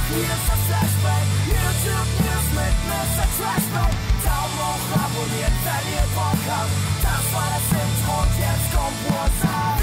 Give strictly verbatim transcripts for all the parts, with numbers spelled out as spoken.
Hier ist das Flashback, YouTube News mit Mister Trashback. Daumen hoch, abonniert, wenn ihr Bock habt. Das war das Intro und jetzt kommt WhatsApp.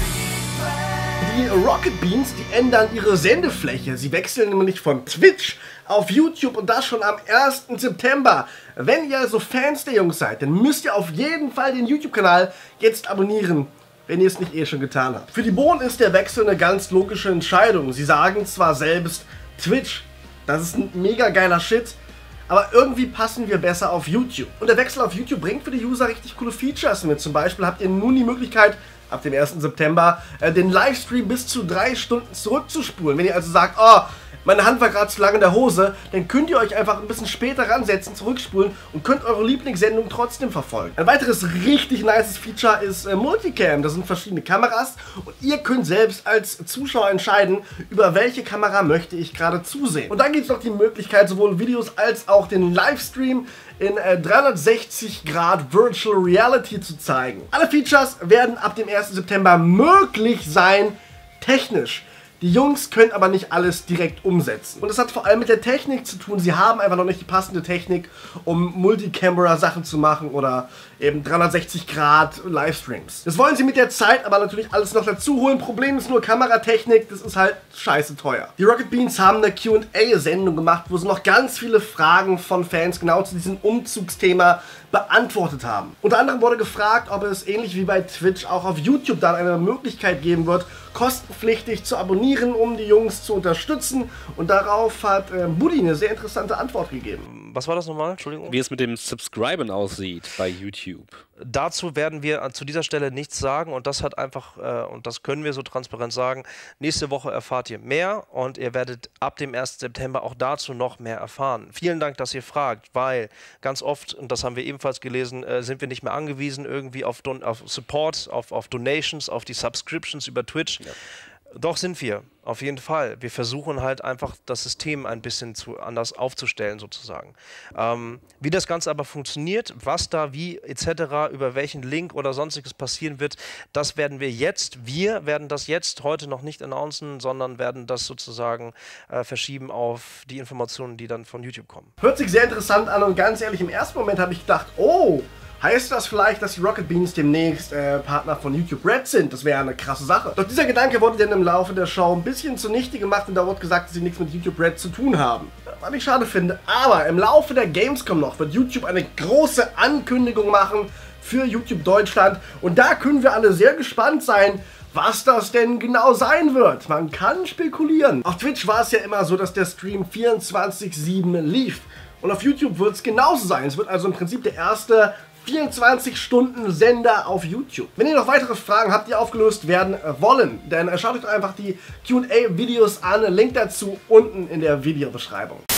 Die Rocket Beans, die ändern ihre Sendefläche. Sie wechseln nämlich von Twitch auf YouTube und das schon am ersten September. Wenn ihr also Fans der Jungs seid, dann müsst ihr auf jeden Fall den YouTube-Kanal jetzt abonnieren, wenn ihr es nicht eh schon getan habt. Für die Bohnen ist der Wechsel eine ganz logische Entscheidung. Sie sagen zwar selbst Twitch, das ist ein mega geiler Shit, aber irgendwie passen wir besser auf YouTube. Und der Wechsel auf YouTube bringt für die User richtig coole Features mit. Zum Beispiel habt ihr nun die Möglichkeit, ab dem ersten September, äh, den Livestream bis zu drei Stunden zurückzuspulen. Wenn ihr also sagt, oh, meine Hand war gerade zu lang in der Hose, dann könnt ihr euch einfach ein bisschen später ransetzen, zurückspulen und könnt eure Lieblingssendung trotzdem verfolgen. Ein weiteres richtig nices Feature ist äh, Multicam. Das sind verschiedene Kameras und ihr könnt selbst als Zuschauer entscheiden, über welche Kamera möchte ich gerade zusehen. Und dann gibt es noch die Möglichkeit, sowohl Videos als auch den Livestream in äh, dreihundertsechzig Grad Virtual Reality zu zeigen. Alle Features werden ab dem ersten September möglich sein, technisch. Die Jungs können aber nicht alles direkt umsetzen. Und das hat vor allem mit der Technik zu tun. Sie haben einfach noch nicht die passende Technik, um Multicamera-Sachen zu machen oder eben dreihundertsechzig Grad Livestreams. Das wollen sie mit der Zeit aber natürlich alles noch dazu holen. Problem ist nur Kameratechnik, das ist halt scheiße teuer. Die Rocket Beans haben eine Q und A-Sendung gemacht, wo sie noch ganz viele Fragen von Fans genau zu diesem Umzugsthema beantwortet haben. Unter anderem wurde gefragt, ob es ähnlich wie bei Twitch auch auf YouTube dann eine Möglichkeit geben wird, kostenpflichtig zu abonnieren, um die Jungs zu unterstützen. Und darauf hat äh, Buddy eine sehr interessante Antwort gegeben. Was war das nochmal? Entschuldigung. Wie es mit dem Subscriben aussieht bei YouTube. Dazu werden wir zu dieser Stelle nichts sagen und das hat einfach, äh, und das können wir so transparent sagen, nächste Woche erfahrt ihr mehr und ihr werdet ab dem ersten September auch dazu noch mehr erfahren. Vielen Dank, dass ihr fragt, weil ganz oft, und das haben wir ebenfalls gelesen, äh, sind wir nicht mehr angewiesen irgendwie auf, Don auf Support, auf, auf Donations, auf die Subscriptions über Twitch. Ja. Doch sind wir, auf jeden Fall. Wir versuchen halt einfach das System ein bisschen zu anders aufzustellen sozusagen. Ähm, wie das Ganze aber funktioniert, was da wie et cetera, über welchen Link oder sonstiges passieren wird, das werden wir jetzt, wir werden das jetzt heute noch nicht announcen, sondern werden das sozusagen äh, verschieben auf die Informationen, die dann von YouTube kommen. Hört sich sehr interessant an und ganz ehrlich, im ersten Moment habe ich gedacht, oh, heißt das vielleicht, dass die Rocket Beans demnächst äh, Partner von YouTube Red sind? Das wäre eine krasse Sache. Doch dieser Gedanke wurde dann im Laufe der Show ein bisschen zunichte gemacht und da wurde gesagt, dass sie nichts mit YouTube Red zu tun haben. Was ich schade finde. Aber im Laufe der Gamescom noch wird YouTube eine große Ankündigung machen für YouTube Deutschland. Und da können wir alle sehr gespannt sein, was das denn genau sein wird. Man kann spekulieren. Auf Twitch war es ja immer so, dass der Stream vierundzwanzig sieben lief. Und auf YouTube wird es genauso sein. Es wird also im Prinzip der erste vierundzwanzig Stunden Sender auf YouTube. Wenn ihr noch weitere Fragen habt, die aufgelöst werden wollen, dann schaut euch einfach die Q und A-Videos an. Link dazu unten in der Videobeschreibung.